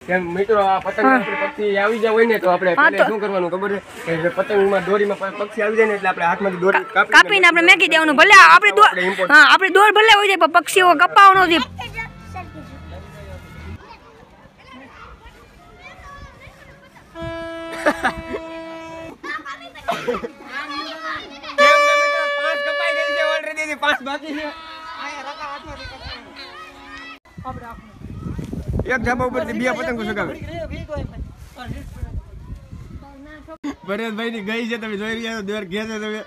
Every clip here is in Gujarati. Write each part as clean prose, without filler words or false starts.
કેમ મિત્રો આ પતંગ આપણે પક્ષી આવી જાય હોય ને તો આપણે પહેલા શું કરવાનું ખબર છે કે પતંગમાં દોરીમાં પક્ષી આવી જાય ને એટલે આપણે હાથમાંથી દોરી કાપીને આપણે મેકી દેવાનું ભલે આપણે દોર ભલે હોય જાય પણ પક્ષીઓ કપાવવાનો છે કેમ ને મિત્રો 5 કપાઈ ગઈ છે ઓલરેડી 5 બાકી છે એક ધાબા ઉપરથી 2 પતંગો સગાવે ભરતભાઈ ની ગઈ છે તમે જોઈ રહ્યા છો દોર ઘે છે તમે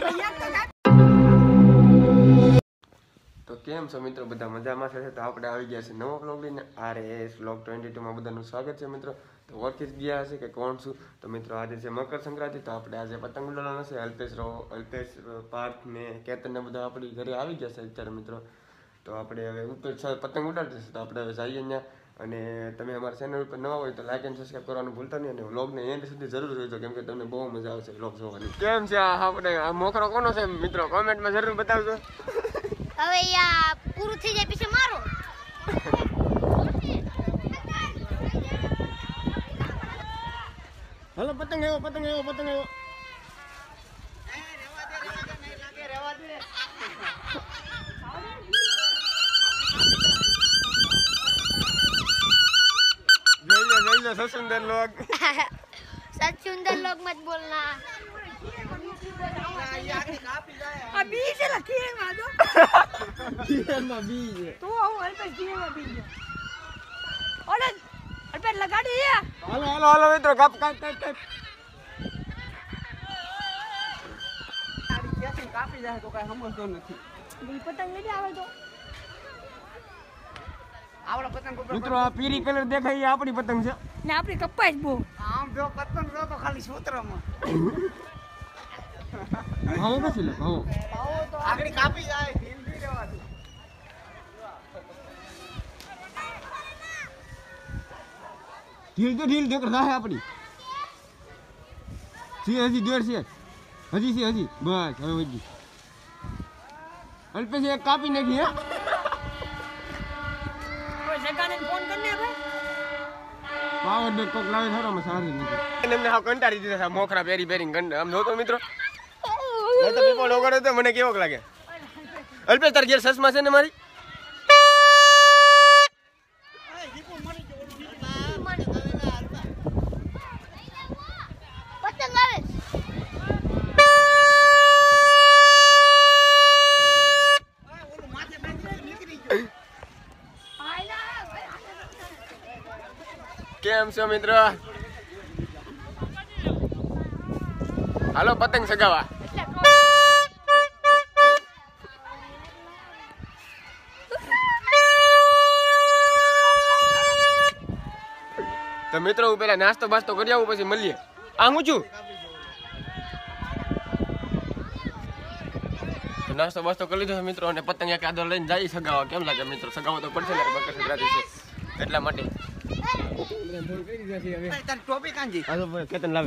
તો કેમ છો મિત્રો બધા મજામાં છે તો આપણે આવી ગયા છે નવો વ્લોગ લઈને RS વ્લોગ 22 માં બધાનું સ્વાગત છે મિત્રો તો ઓળખી જ ગયા હશે કે કોણ છું તો મિત્રો આજે છે મકર સંક્રાંતિ તો આપણે આજે પતંગ ઉડાડવાના છે અલ્પેશ પાર્થ ને કેતન ને બધા આપણી ઘરે આવી ગયા છે અત્યારે મિત્રો તો આપણે હવે ઉપર પતંગ ઉડાડશે તો આપણે હવે જઈએ અહીંયા અને તમે અમારા ચેનલ ઉપર નવા હોય તો લાઈક એન્ડ સબસ્ક્રાઇબ કરવાનું ભૂલતા નહીં અને વ્લોગને એન્ડ સુધી જરૂર જોજો કેમ કે તમને બહુ મજા આવશે વ્લોગ જોવાની કેમ છે આપણે આ મોખરો કોનો છે મિત્રો કોમેન્ટમાં જરૂર બતાવજો હવે યા પૂરું થઈ જાય પછી મારો હાલો પતંગ આવ્યો सुंदर लोग सच सुंदर लोग मत बोलना अभी से लकी है मादो में बीज तो आओ अल्पेश दिए में बीज ओले अल्पेश लगा दे हेलो मित्रों कप कापी जाए तो काई समजतो નથી पतंग ले आवे तो આવડો પતંગ ઉપર મિત્રો આ પીરી કલર દેખાય એ આપણી પતંગ છે ને આપણી કપાઈ બહુ આમ જો પતંગ જો તો ખાલી સૂત્રમાં ભાવ નથી લે ભાવ તો આગળ કાપી જાય ઢીલ બી રહેવાથી ઢીલ દેખ રહા है આપણી હજી દોર છે હજી બસ હવે વજી અલ્પેશ એક કાપી નાખી હે જગાને ફોન કરને ભાઈ પાવર બેક કોક લાવે થોડામાં સારી નથી એમને હાવ કંટાળી દીધા છે મોખરા પેરી ગંડ આમ જોતો મિત્રો એ તો પીપો ડોગર હતો મને કેવોક લાગે અલ્પેશ તાર ઘેર સસમા છે ને મારી પતંગ આવે કેમ છો મિત્રો હાલો પતંગ સગાવા તો મિત્રો હું પેલા નાસ્તો બાસ્તો કરી આવું પછી મળીએ આ હું છું તો નાસ્તો બાસ્તો કરી લીધો મિત્રો અને પતંગ એક આદો લઈને જાય સગાવા કેમ લાગે મિત્રો સગાવો તો પડશે ને મકર સંક્રાંતિ છે એટલા માટે ટોપી કાંજી કેતન લાવે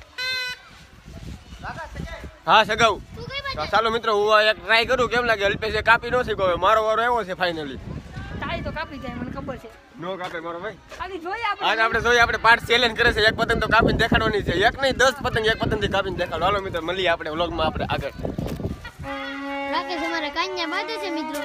હા સગાવું ચાલો મિત્રો હું એક ટ્રાય કરું કેમ લાગે અલ્પેશ કાપી ન શીખો મારો વારો આવ્યો છે ફાઇનલી તાળી તો કાપી જાય મને ખબર છે નો કાપે મારો ભાઈ આની જોઈએ આજ આપણે જોઈએ આપણે પાર્ટ ચેલેન્જ કરે છે એક પતંગ તો કાપીને દેખાડવાની છે એક નહીં 10 પતંગ એક પતંગથી કાપીને દેખાડો હાલો મિત્રો મળીએ આપણે વ્લોગમાં આપણે આગળ રાકેશ અમારે કન્યા બાંધે છે મિત્રો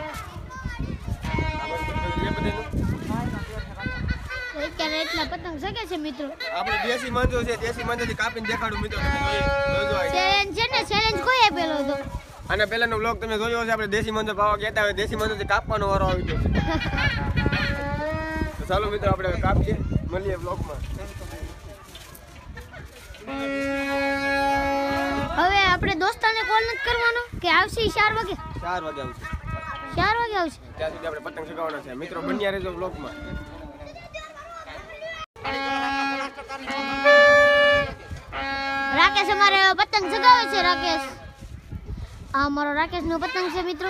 અત્યારે એટલા પતંગ શકે છે મિત્રો આપણે દેશી માંજો છે દેશી માંજોથી કાપીને દેખાડું મિત્રો તમે જોજો ચેલેન્જ છે ને ચેલેન્જ કોઈ આપેલો હતો અને પહેલાનો વ્લોગ તમે જોયો હશે આપણે દેશી માંજો પાવા કહેતા હોય દેશી માંજોથી કાપવાનો વારો આવી ગયો તો ચાલો મિત્રો આપણે કાપીએ મળીએ વ્લોગમાં હવે આપણે દોસ્તાને કોલ નથી કરવાનો કે આવશે 4 વાગે 4 વાગે આવશે 4 વાગે આવશે ત્યાં સુધી આપણે પતંગ ચગાવવાના છે મિત્રો બન્યા રહેજો વ્લોગમાં રાકેશ અમારે પતંગ ચગાવે છે રાકેશ આ મારો રાકેશ નો પતંગ છે મિત્રો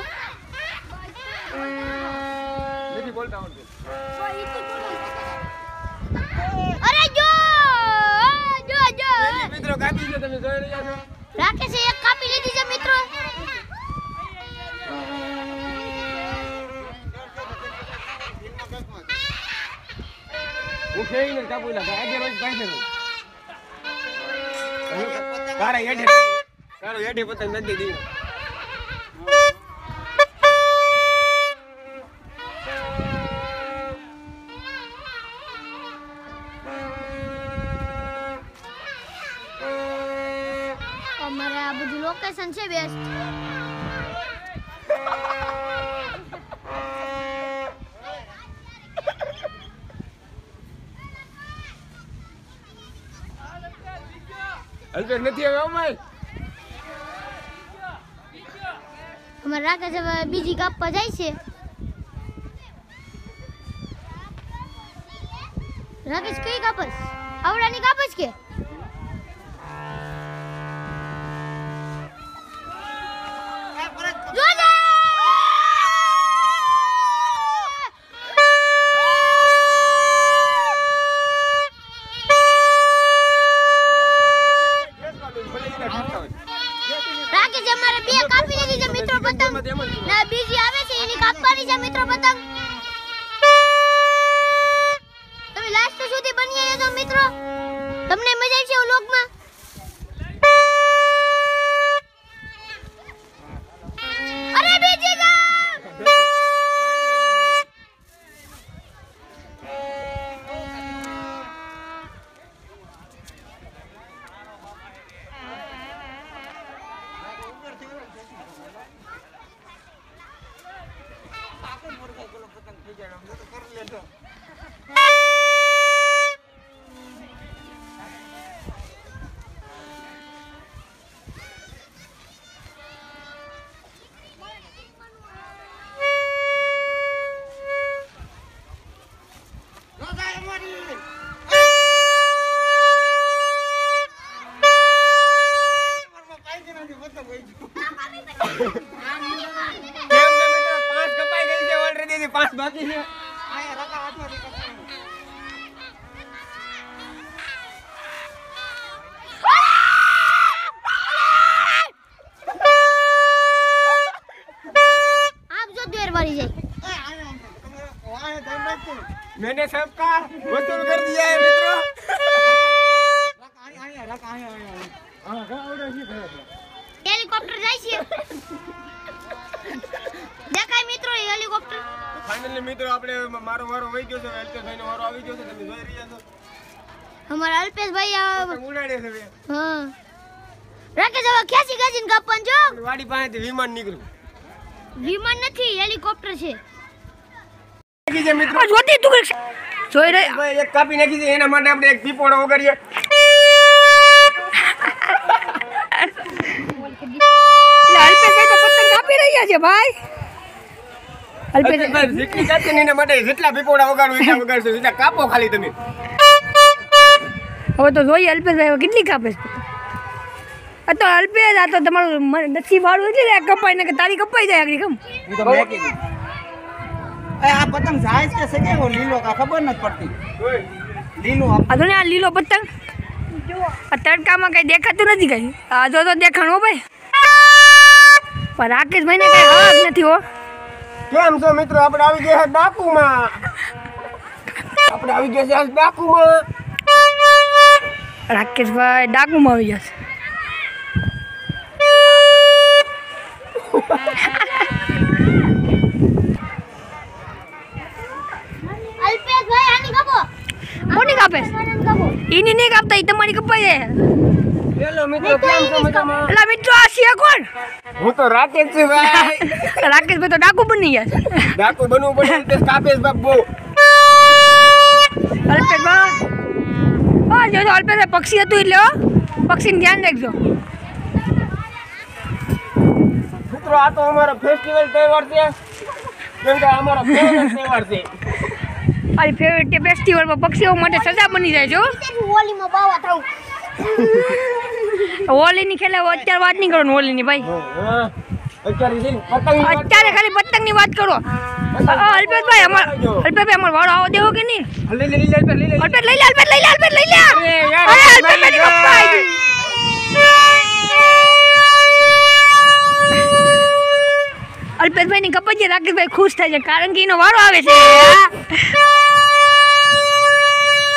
નથી બોલતા આવડતું અરે જો મિત્રો કાપી છે તમે જોઈ રહ્યા છો રાકેશે એક કાપી લીધી છે મિત્રો હું ખેઈને કાપુ લાગે આજે રોજ પાસે રોજ કારા હેઠે કારો હેઠે પતંગ નથી દી અમારે આ બધું લોકેશન છે બેસ્ટ. અલ્પેશ નથી હવે અમાય અમારે રાકેશ હવે બીજી કાપવા જાય છે. રાકેશ કઈ કાપસ? આવડાની કાપસ કે? જોજે! રાકેશ અમારે બે કાપી લીધી છે મિત્રો પતંગ. ના બીજી આવે છે એની કાપવાની છે મિત્રો પતંગ. તમે લાસ્ટ સુધી બની રહેજો મિત્રો. તમને મજા આવશે વ્લોગમાં. અરે બીજી કાપ! બાકી છે આપ જો દેર વાળી જાય. मैंने सबका वसूल कर दिया है मित्रों હેલિકોપ્ટર જાય છે. દેખાય મિત્રો હેલિકોપ્ટર. ફાઇનલી મિત્રો આપણે મારો વારો વહી ગયો છે અલ્પેશભાઈ નો વારો આવી ગયો છે તમે જોઈ રહ્યા છો અમારા અલ્પેશભાઈ ઉડાડે છે હા રાકેશ હવે ખેંચી ખેંચીને કાપવાનું જો. વાડી પાસેથી વિમાન નીકળ્યું વિમાન નથી હેલિકોપ્ટર છે. મિત્રો જોતી તું જોઈ રહી ભાઈ એક કાપી નાખી છે એના માટે આપણે એક પીપોડો વગાડીએ અલ્પેશભાઈ તો પતંગ કાપી રહ્યા છે ભાઈ. અલ્પેશભાઈ જેટલી કાપી ને એના માટે જેટલા પીપોડા વગાડો એટલા વગાડશો એટલા કાપો ખાલી તમે હવે તો જોઈએ અલ્પેશભાઈ હવે કેટલી કાપે છે. તો અલ્પેશ આ તો તમારું નસીબ વાળું એટલે કપાય ને કે તારી કપાઈ જાય આગળ કેમ હું તો મેકી દીધી. આ પતંગ જાય કે છે કે લીલો કા ખબર નથી પડતી. લીલો આ તો ને આ લીલો પતંગ આ તડકામાં કઈ દેખાતું નથી કઈ આ જો તો દેખાણો ભાઈ પણ રાકેશભાઈ ને કઈ હક નથી હો. કેમ છો મિત્રો આપણે આવી ગયા છે ડાકુમાં આપણે આવી ગયા છે આજ ડાકુમાં રાકેશભાઈ ડાકુમાં આવી જશે. અલ્પેશભાઈ આની કાપો. કોની કાપે આની કાપો. એની નહીં કાપતા એ તમારી કપાઈ જાય. હેલો મિત્રો કેમ છો મજામાં એટલે મિત્રો આ છે કોણ? હું તો રાકેશ છું ભાઈ રાકેશભાઈ તો ડાકુ બની ગયા છે. ડાકુ બનવું પડે એટલે કાપેશ બાપુ અલ્પેશભાઈ હા જો અલ્પેશભાઈ પક્ષી હતું એટલે હો પક્ષીને ધ્યાન રાખજો. મિત્રો આ તો અમારો ફેસ્ટિવલ તહેવાર છે કેમ કે અમારો ફેવરેટ તહેવાર છે મારી ફેવરેટ ફેસ્ટિવલમાં પક્ષીઓ માટે સજા બની જાય છો. હોલીમાં બાવા થાઉં. હોલીની ખેલે અત્યારે વાત નહીં કરો ને હોલીની ભાઈ હા અત્યારે છે ને પતંગ અત્યારે ખાલી પતંગની વાત કરો. અલ્પેશભાઈ અલ્પેશભાઈ અમારો વાળો આવો દેવો કે નહીં? લઈ લે અલ્પેશ લઈ લે અલ્પેશ લઈ લે અલ્પેશ લઈ લે. અરે યાર અરે અલ્પેશભાઈ કપાઈ ગઈ. અલ્પેશભાઈ ની કપાઈ જાય રાકેશભાઈ ખુશ થાય છે કારણ કે એનો વારો આવે છે.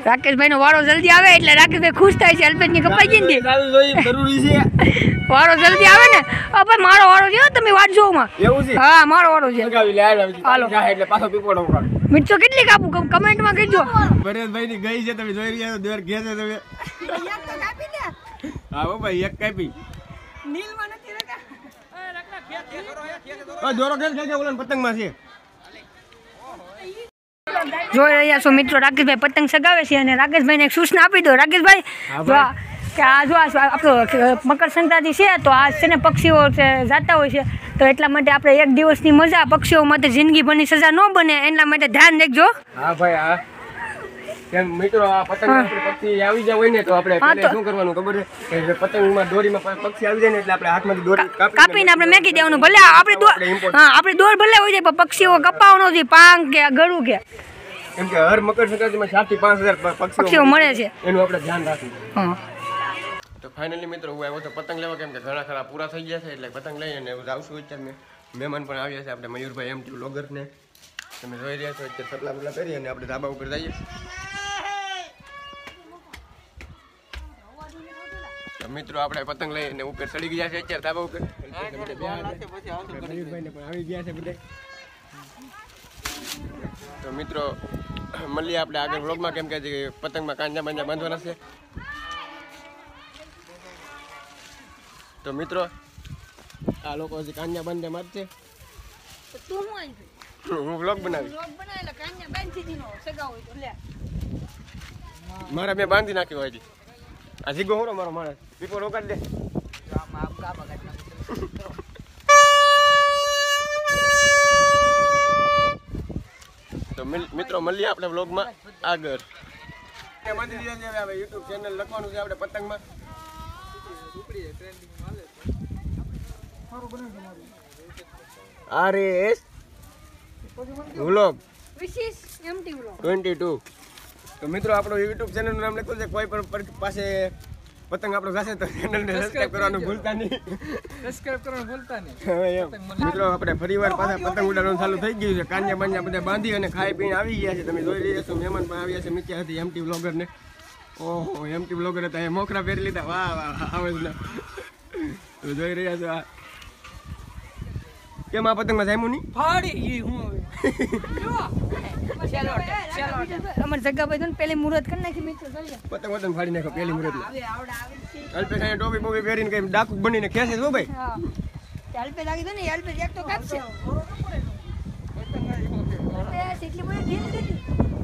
રાકેશભાઈ નો વાળો જલ્દી આવે એટલે રાકેશભાઈ ખુશ થાય છે. અલ્પેશની કપાઈ ગઈ ને જરૂરી છે. વાળો જલ્દી આવે ને. ભાઈ મારો વાળો છે તમે વાટ જોવો માં. એવું છે? હા મારો વાળો છે. હાલો એટલે પાછો પીપોડો ઉકાળો. મિત્રો કેટલી કાપું કમેન્ટમાં કહેજો. પરેશભાઈ ની ગઈ છે તમે જોઈ રહ્યા છો દોર ઘે છે તમે. હા ભાઈ એક કાપી. નીલમાં નથી રકા. દોરો ખેલ ખેલ ઓલા પતંગમાં છે. જોઈ રહ્યા છો મિત્રો રાકેશભાઈ પતંગ સગાવે છે અને રાકેશભાઈને એક સૂચના આપી દો. રાકેશભાઈ જો કે આ જો આપણો મકર સંક્રાંતિ છે તો આ છે ને પક્ષીઓ જાતા હોય છે તો એટલા માટે આપણે એક દિવસની મજા પક્ષીઓ માટે જિંદગીભરની સજા ન બને એટલા માટે ધ્યાન રાખજો. હા ભાઈ હા કેમ મિત્રો આ પતંગ આપણે પક્ષી આવી જાય હોય ને તો આપણે પહેલા શું કરવાનું ખબર છે કે પતંગમાં દોરીમાં પક્ષી આવી જાય ને એટલે આપણે હાથમાંથી દોરી કાપીને આપણે મેકી દેવાનું. ભલે આપણે દોર ભલે હોય જાય પણ પક્ષીઓ કપાવવાનો છે પાંખ કે ગળું કે કેમ કે હર મકર સંક્રાંતિમાં 7 થી 5000 પક્ષીઓ મળે છે એનું આપણે ધ્યાન રાખવું. હા તો ફાઇનલી મિત્રો હું આવ્યો તો પતંગ લેવા કેમ કે ઘણા ખરા પૂરા થઈ ગયા છે એટલે પતંગ લઈને આવશું. અત્યારે મહેમાન પણ આવ્યા છે આપણે મયુરભાઈ MT વ્લોગરને તમે જોઈ રહ્યા છો. અત્યારે સપલા બપલા કરી અને આપણે ધાબા ઉપર જઈએ. તો મિત્રો આપણે પતંગ લઈને ઉપર ચડી ગયા છે અત્યારે ધાબા ઉપર. મયુરભાઈને પણ આવી ગયા છે બધા. તો મિત્રો મળીએ આપણે આગળ વ્લોગમાં કેમ કે પતંગમાં કાંજા બાંજા બાંધવાના છે. તો મિત્રો આ લોકો હજી કાંજા બાંધે મારશે. હું વ્લોગ બનાવી મારા મેં બાંધી નાખ્યો હજી. આ જીગો હોરો મારો માણસ પીપો રોકાડી દે. તો મિત્રો મળીએ આપણે વ્લોગમાં આગળ. યુટ્યુબ ચેનલ લખવાનું છે આપણે પતંગમાં. RS vlog 22. તો મિત્રો આપણો યુટ્યુબ ચેનલનું નામ લખ્યું છે. કોઈ પણ પાસે પતંગ આપણો જશે તો ચેનલને સબસ્ક્રાઇબ કરવાનું ભૂલતા નહીં. મિત્રો આપણે ફરીવાર પાછા પતંગ ઉડાડવાનું ચાલુ થઈ ગયું છે. કાન્યા બાન્યા બધા બાંધી અને ખાઈ પીને આવી ગયા છે. તમે જોઈ રહ્યા છો મહેમાન પણ આવ્યા છે નીચે હતી MT વ્લોગરને. ઓહો MT વ્લોગર હતા એ મોખરા પહેરી લીધા. વાહ વાહ આવે ને તો જોઈ રહ્યા છો. આ કેમ આ પતંગમાં જામ્યું નહીં અમાર જગ્ગાભાઈ તો પેલી મુહૂર્ત કરી નાખી મિત્રો. પતંગ પતંગ ફાડી નાખો પેલી મુહૂર્ત. અલ્પેશ અહીંયા ટોપી બોપી પહેરીને કઈ ડાકુ બનીને ખેંચે છે ભાઈ. અલ્પેશ લાગી દો ને અલ્પેશ એક તો કાપશે. એટલી બધી ઢીલ કરી.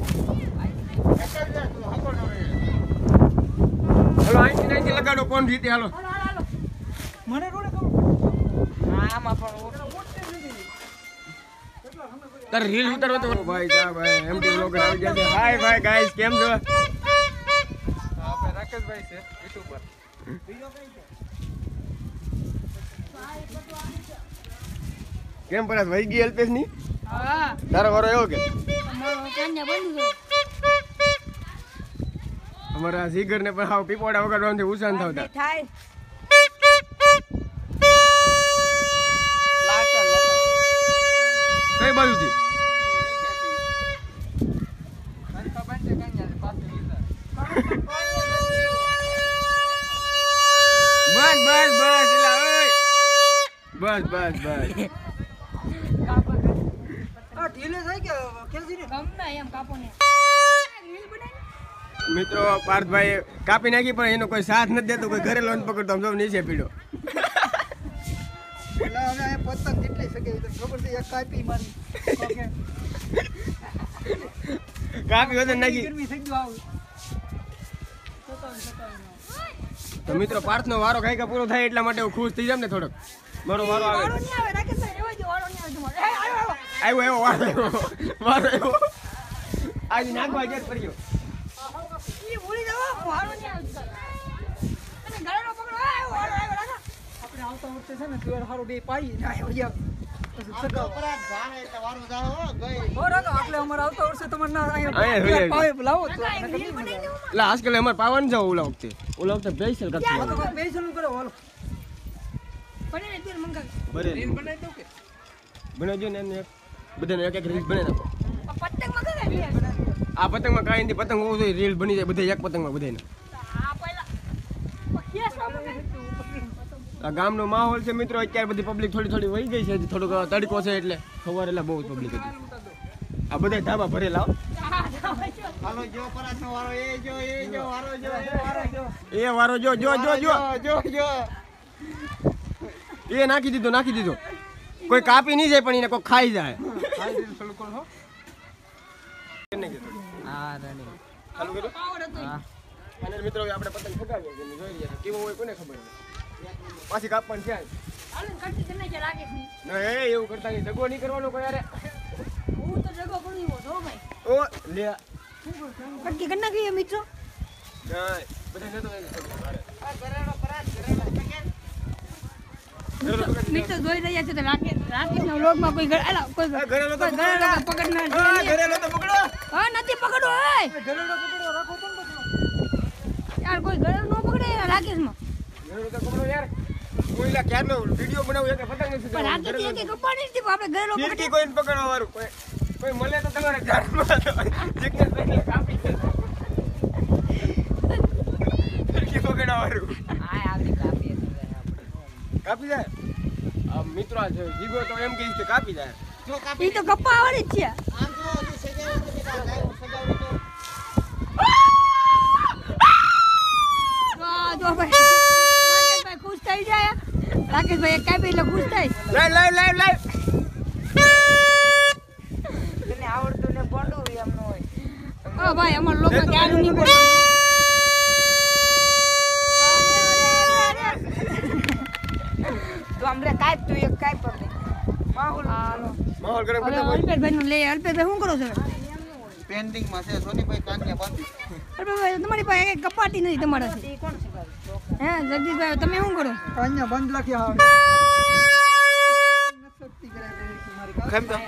હાલો અહીંથી લગાડો કોણ જીતે. હાલો મને રોડે ખબર આમાં પણ તારે રીલ ઉતારવો તો ભાઈ જા ભાઈ MT વ્લોગર આવી ગયા છે. હાય ભાઈ ગાઈસ કેમ છો? આપણે રાકેશભાઈ છે યુટ્યુબ પર. કેમ પરાસ વહી ગઈ અલ્પેશ ની? હા તારો વારો એવો કે અમારો કાન્યા બંધ છે. અમારા જીગર ને પણ હાવ પીપોડા વગાડવાથી ઉસાન થતા. થાય કઈ બાજુથી? બસ બસ બસ બસ. ઢીલે થઈ કે કેસી ને ગમે એમ કાપો ને. મિત્રો પાર્થભાઈ કાપી નાખી પણ એનો કોઈ સાથ નથી દેતો. કોઈ ઘરે લોન પકડતો આમ નીચે પીડો. પતંગ કેટલી શકે ખબર છે એક કાપી મારી કાપી વજન નાખી. તો મિત્રો પાર્થનો વારો કાંઈક પૂરો થાય એટલા માટે હું ખુશ થઈ જામ ને થોડોક. મારો વારો આવે. આવ્યો વારો આવ્યો. આજે નાખવા ગેસ પડ્યો. આવતા વર્ષે છે ને તુવેર હારું બે પાડી ના પછી સગાવ પરાત ભાણે એટલે વારું જાવ ગઈ ઓર એટલે અમાર આવતા વર્ષે તમાર ના અહીંયા પાવે લાવો તો એટલે આજકાલ અમાર પાવન જાવ ઓલા વખતે સ્પેશિયલ કરતો તો સ્પેશિયલ કરો હાલો બને ને તીર મંગા બરે રીલ બનાવી દો કે બનાવજો ને બધાને એક એક રીલ બનાવી નાખો. પતંગ મંગા આ પતંગમાં કાંઈ નથી, પતંગ હોવું જોઈએ, રીલ બની જાય બધા એક પતંગમાં બધાને. આ ગામનો માહોલ છે મિત્રો, અત્યારે બધી પબ્લિક થોડી વહી ગઈ છે, થોડોક તડકો છે એટલે ખબર, એટલે બહુ પબ્લિક હતી. આ બધા ધાબા ભરેલા. હાલો જો પરાઠનો વારો એ જો વારો જો એ વારો જો એ નાખી દીધો. કોઈ કાપી નહીં જાય પણ એને કોઈ ખાઈ જાય. અને મિત્રો આપણે પતંગ ફગાવીએ છીએ, જોઈ રહ્યા કેવો હોય કોને ખબર. પાછી કાપવાની છે ના, એવું કરતા નહીં, દગો નહીં કરવાનો કોઈ. યાર ઓ લે કટકી કરી નાખીએ મિત્રો. મિત્રો જોઈ રહ્યા છે તો રાકેશના વ્લોગમાં કોઈ ઘરેલો તો પકડો. હા નથી પકડો. યાર કોઈ ઘરેલો ન પકડે રાકેશમાં. યાર કોઈલા ક્યારનો વિડિયો બનાવું કે પતંગ નથી. પણ રાકેશ કે કપાણી નથી, આપણે ઘરેલો પકડે. કોઈ પકડવા વાળું કોઈ મળે તો તમારે ઝાડમાં સિગ્નલ લઈને કાપી દે. પકડવા વાળું કાપી જાય. મિત્રો જીગો તો એમ કહીશ કે કાપી જાય. ઈ તો કપ્પા આવડી જ છે. રાકેશભાઈ ખુશ થઈ જાય. રાકેશભાઈ એક કાપી એટલે ખુશ થાય. લાઈવ તને આવડતું ને બોંડું એમ ન હોય. હા ભાઈ અમાર લોકો ક્યાંનું નહીં બોલવાનું. તો અમને કાઈ તું એક કાઈ પર માહોલ ગરમ હવે અલ્પેશભાઈ નું લે. અલ્પેશભાઈ શું કરો છો? પેન્ડિંગ માં છે સોનીભાઈ કાંગ્યા બાંધી. અલ્પેશભાઈ તમારી પાસે એક કપાટી નથી તમારા. કોણ છે હે જગદીશભાઈ તમે શું કરો? કાંગ્યા બંધ લખી આવે. કેમ તો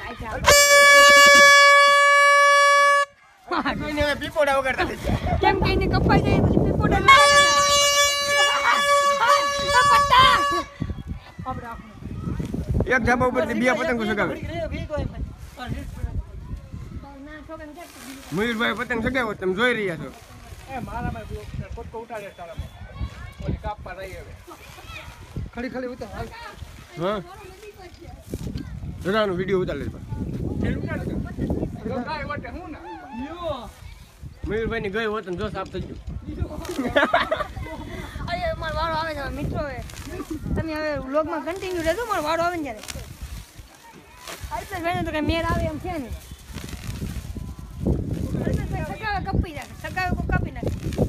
પીપોડા વગરતા થઈ ગયા. કેમ કઈને કપાઈ જાય પછી પીપોડા ના પટ્ટા. એક ધાબા ઉપર બે પતંગો સગાવે. મયુરભાઈ પતંગ સગાવો તમે જોઈ રહ્યા છો. ખડી ઉતાર. હા રડાનો વિડીયો ઉતાર લે. મયુરભાઈ ની ગઈ હોત જો સાફ થઈ ગયું. અરે મારો વારો આવે છે મિત્રો. તમે હવે વ્લોગમાં કન્ટિન્યુ રહેજો. મારો વારો આવે ને જ્યારે અલ્પેશભાઈ તો કઈ મેળ આવે એમ છે ને. અલ્પેશભાઈ સગાવે કપી નાખે. સગાવે કોઈ કાપી નાખે.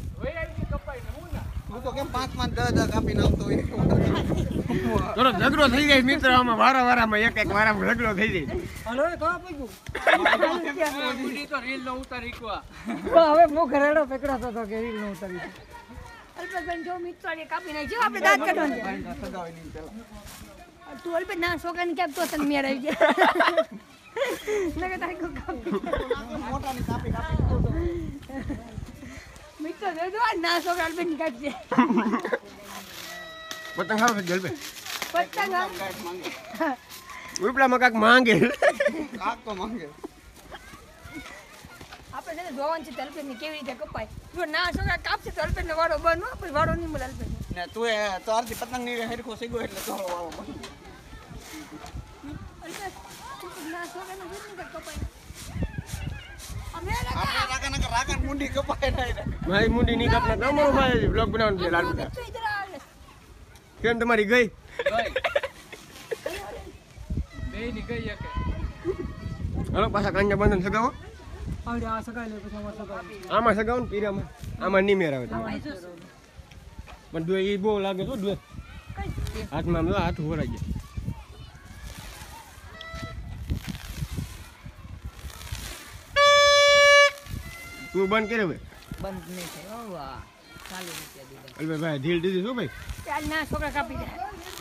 હું તો કેમ 5 માં 10 કાપીને આવતો હોય. થોડો ઝઘડો થઈ જાય મિત્ર. આમાં વારામાં એક વારામાં ઝઘડો થઈ જાય. હાલો તો આપી ગયું. તો રીલ નો ઉતારી કો. હવે મો ઘરેડો પકડાતો તો કે રીલ નો ઉતારી. અલ્પેશભાઈ જો મિત્રો એ કાપી નાખ્યો. આપણે દાંત કાઢવાનું છે. તું અલ્પેશ ના છોકરાને કેમ તો તને મેળ આવી જાય. લગે તારી કો કાપી મોટાની કાપી મિત્રો જો ના છોકરા અલ્પેશ ની કાપી દે. પતંગ ખાવ જલબે પતંગ માંગે. ઉપલામાં કાક માંગે. કાક તો માંગે. આપણે છે જોવાનું છે અલ્પેશ ની કેવી રીતે કપાય. જો ના છોકરા કાપશે તો અલ્પેશ નો વાળો બંધ હો. પછી વાળો નહીં મળે અલ્પેશ ને તું તો આરતી પતંગ ની હરખો સીગો એટલે તો વાળો બંધ. અલ્પેશ ના છોકરા નો કેટલું કપાય. અમે આપણે રાકા મુંડી કપાય નહીં. મારી મુંડી ની કાપના તમારો ભાઈ બ્લોગ બનાવવાનું છે લાલ બેટા. કેમ તમારી ગઈ? બેની ગઈ એક. હાલો પાછા કાંજા બંધન સગાવો. આવડે આ સગાઈ લે પછી અમાર સગાઈ. આમાં સગાવો ને પીરામાં. આમાં નહીં મેર આવે તમારે. પણ દુએ એ બહુ લાગે તો દુએ. હાથમાં આમ હાથ હોરાઈ જાય. તું બંધ કરે ભાઈ. બંધ નહીં થાય. વાહ. 40 રૂપિયા દીધા. અલ્પે ભાઈ ઢીલ દીધી શું ભાઈ? ચાલ ના છોકરા કાપી જાય.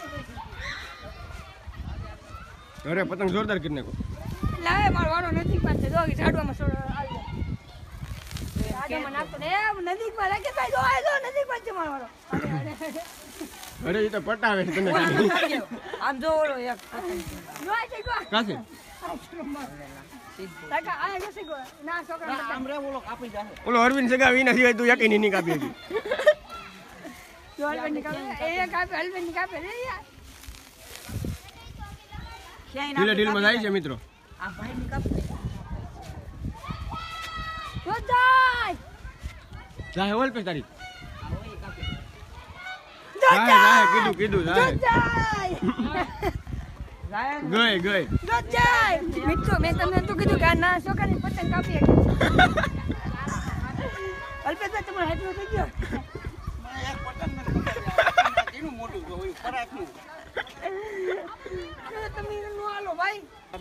અરે પતંગ જોરદાર કરી નાખો. લાવે મારો વાળો નજીક પાસે જો ઝાડવામાં છોડ આવી જાય. ઝાડવામાં નાખતો ને નજીકમાં રાખે ભાઈ જો આ જો નજીક પાસે મારો વાળો. અરે એ તો પટાવે છે તમે. આમ જો ઓલો એક જો આ છે જો. કાશે કાકા આ જશે ગો ના છોકરા આમ રે બોલો કાપી જાહે ઓલો અરવિંદ સગાવી ના સિવાય તું યકી નહીં કાપી હતી જોર પર નિકાલે એ કાપે હલવે નિકાલે રે યાર ઢીલે ઢીલમાં જાય છે મિત્રો આ ભાઈ ની કાપી જાય ઓલ પે તારી ઓય કાપી જાય કીધું જાય જાય ગઈ મિત્રો મેં તમને તો કીધું કે આ ના છોકરાની પતંગ કાપી અલ્પેશભાઈ તમારે હેઠું થઈ ગયો એક પતંગ નથી કાપ્યા એનું મોટું જોયું ફરાકનું તમે નો હાલો ભાઈ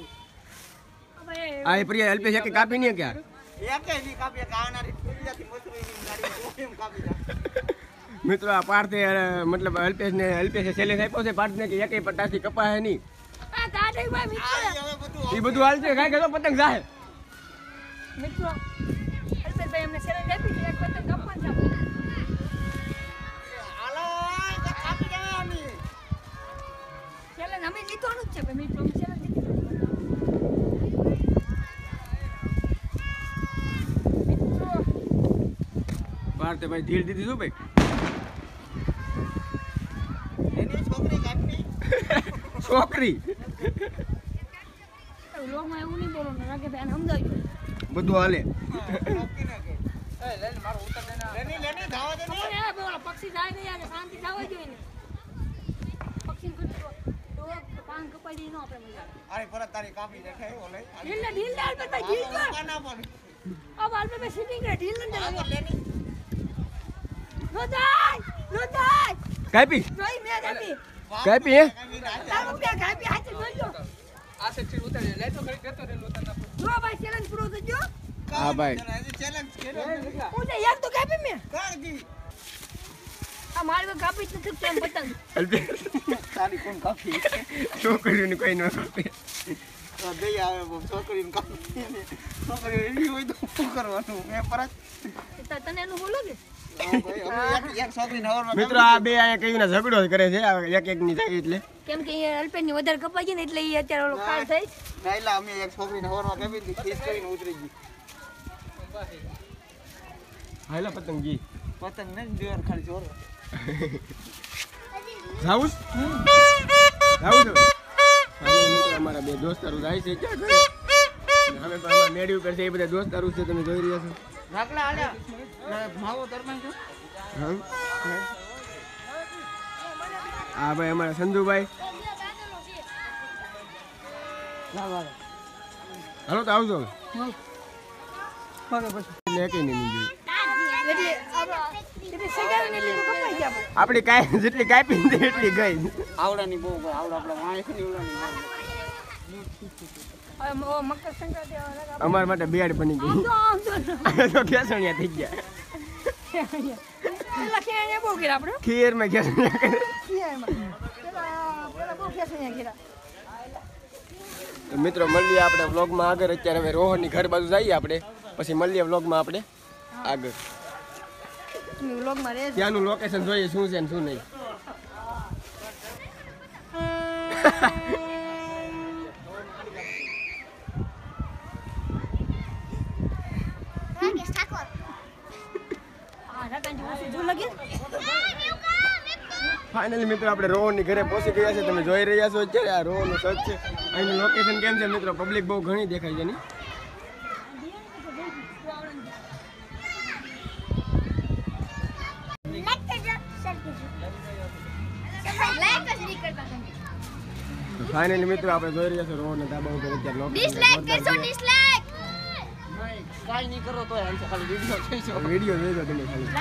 આ પ્રિયા અલ્પેશ યકી કાપી નહીં ક્યાં એકે ની કાપી કાનારી ફૂલિયાથી મસરીની ગાડી એમ કાપી જા મિત્રો આ પાર્થે મતલબ અલ્પેશે ચેલેન્જ આપ્યો છે પાર્થને કે એકે પટાસી કપાય નહીં આ કાઢી ભાઈ મિત્રો હવે બધું એ બધું હાલ છે કાંઈ કે પતંગ જાય મિત્રો અલ્પેશભાઈ અમને ચેલેન્જ આપી છે એક પતંગ કાપવાનું છે હાલો કાપી જવાની ચેલેન્જ અમે જીતવાનું જ છે ભાઈ મિત્રો અમે ચેલેન્જ જીતી મિત્રો પાર્થે ભાઈ ધીર દીધી શું ભાઈ એની છોકરી કાપી છોકરી લોકમાં એવું નહીં બોલો ને રાકે બેન સમજાવી દો બધું હાલે કાપી નાખે એ લેની મારો ઉતર દેના લેની ધાવા દે ખબર હે બોલો પક્ષી જાય નહીં યાર શાંતિ થવા જોઈએ ને પક્ષી કુતરો તો કાન કપાઈ દે નો આપણે મજા અરે પરત તારી કાપી દેખાય ઓલે ઢીલ ડાલ પર ઢીલ કર કાના પણ अब आलपे में सीटिंग है ढील न આ તો दे લેની नो दाई કાપી नहीं मैं कापी કાપી હે ताको क्या कापी हाथ से जो આ સેક્શન ઉતારે લે તો ખરી દેતો રે લોતા जो भाई चैलेंज पूरा तो जो હા ભાઈ ચેલેન્જ કર્યો मुझे यार तो कापी में કાઢી हमारे को कापी तो सकते हैं पतंग અલ્પેશ તારી કોણ કાપી છોકરીઓને કોઈ ન કાપે તો દઈ આવે બહુ છોકરીને કાપી છોકરી એવી હોય તો શું કરવાનું મેં પરત तो तने नु बोलो के ભાઈ હવે એક છોકરીને હવારમાં મિત્રો આ બે અહીંયા કઈ ના ઝઘડો જ કરે છે એક એક ની થાય એટલે કેમ કે એ અલ્પેન ની વધારે કપાઈ ગઈ ને એટલે એ અત્યારે ઓલો કાલ થઈ નાઈલા અમે એક છોકરીને હવારમાં કાપી દીધી ખીસ કરીને ઉતરી ગઈ હાલા પતંગજી પતંગ ને જોર ખાલી જોર જાઉસ જાઉસ મિત્રો અમારા બે દોસ્તારો જાય છે ક્યાં ઘરે અમે પણ અમારા મેળવી પર છે એ બધા દોસ્તારો છે તમે જોઈ રહ્યા છો રાખલા આલ્યા માવો તરમાઈ જો હા આ ભાઈ અમારા સંજુભાઈ હાલો તો આવજો હવે પછી લે કઈ નહીં જોયું એટલે એટલે સગાઈ ને એટલે કપાઈ ગયા આપણે આપણી કાંઈ જેટલી કાપી ને એટલી ગઈ આવડાની બહુ આવડા આપડા વાંખની ઓલાની હવે ઓ મકર સંક્રાંતિ આવે અમારા માટે બેડ બની ગઈ આમ તો ખેસણિયા થઈ ગયા લખીને બહુ કર્યા આપણે ખીર માં ખેસણિયા કરે પેલા બહુ ખેસણિયા કર્યા તો મિત્રો મળીએ આપણે વ્લોગમાં આગળ અત્યારે હવે રોહનની ઘર બાજુ જઈએ આપણે પછી મળીએ વ્લોગમાં આપણે આગળ તમે વ્લોગમાં રહેજો ત્યાંનું લોકેશન જોઈએ શું છે ને શું નહીં રાકેશ ઠાકોર આ રાકાંજી પાસે જો લગે ફાઇનલી મિત્રો આપણે રોહનની ઘરે પહોંચી ગયા છે તમે જોઈ રહ્યા છો અત્યારે આ રોહનનું સચ છે અહીંનું લોકેશન કેમ છે મિત્રો પબ્લિક બહુ ઘણી દેખાય છે ની ફાઇનલી મિત્રો આપણે જોઈ રહ્યા છો રોહનના ધાબા ઉપર અત્યારે ડિસલાઈક કરશો ડિસલાઈક કાઈ નહીં કરો તો આમ ખાલી વિડિયો જોઈજો વિડીયો જોઈ લો તમે ખાલી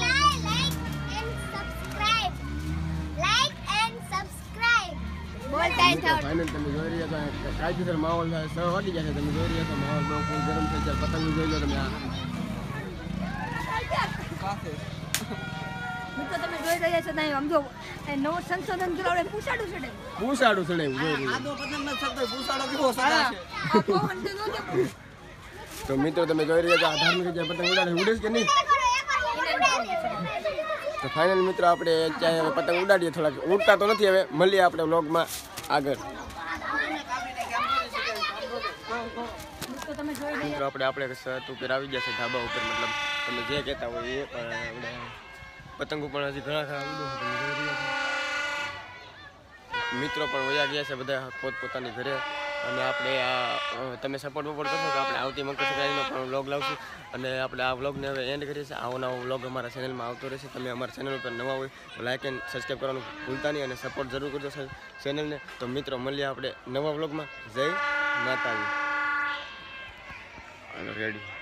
લાઈક એન્ડ સબસ્ક્રાઇબ બોલતા જ થાવ ફાઇનલ તમે જોઈ રહ્યા છો કાયદેસર માહોલ 6 વાગી ગયા છે તમે જોઈ રહ્યા છો માહોલ બહુ ફૂલ ગરમ છે અત્યારે પતંગ જોઈ લો તમે આ મિત્રો તમે જોઈ રહ્યા છો ત્યાં આમ જો નવો સંશોધન કરાવડે પૂછાડું છે પૂછાડું ચડાવ્યું જોઈ રહ્યા આદો પતંગ ન શકતો પૂછાડો કેવો સડા છે આ પવન તો જોજે તો મિત્રો તમે જોઈ રહ્યા છો આ ધાર્મિક જગ્યાએ પતંગ ઉડાડે ઉડે છે કે નહીં તો ફાઇનલ મિત્રો આપણે અત્યારે હવે પતંગ ઉડાડીએ થોડાક ઉડતા તો નથી હવે મળીએ આપણે વ્લોગમાં આગળ મિત્રો આપણે છત ઉપર આવી ગયા છે, ધાબા ઉપર, મતલબ તમે જે કહેતા હોય એ. પણ આપણે પતંગો પણ હજી ઘણા ખરા ઉડો છે, તમે જોઈ રહ્યા છો. મિત્રો પણ વયા ગયા છે બધા પોતપોતાની ઘરે. અને આપણે તમે સપોર્ટ કરશો તો આપણે આવતી મકર સંક્રાંતિનો પણ વ્લોગ લાવશું. અને આપણે આ વ્લોગને હવે એન્ડ કરીએ છીએ. આવો નવો વ્લોગ અમારા ચેનલમાં આવતો રહેશે. તમે અમારા ચેનલ ઉપર નવા હોય તો લાઇક એન્ડ સબસ્ક્રાઈબ કરવાનું ભૂલતા નહીં અને સપોર્ટ જરૂર કરજો ચેનલને. તો મિત્રો મળીએ આપણે નવા વ્લોગમાં. જય માતાજી. રેડી.